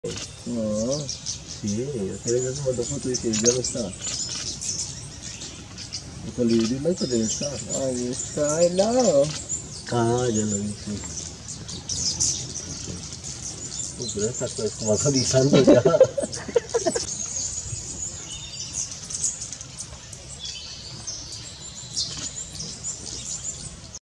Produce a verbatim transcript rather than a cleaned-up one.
No, sì, perché dopo tu che già lo sta. Quello di mai deve stare. Ah, stai là. Ah, già lo dici. Oppure sta questo, ma con i santo già.